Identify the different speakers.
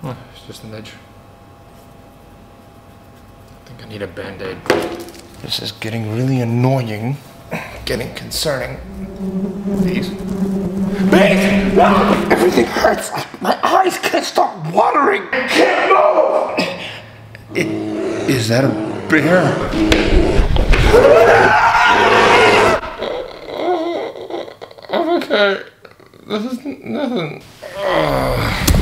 Speaker 1: Oh, it's just an edge. I think I need a Band-Aid. This is getting really annoying. Getting concerning. Please. Please! No! Everything hurts! My eyes can't stop watering! I can't move! Is that a bear? I'm okay. This is nothing.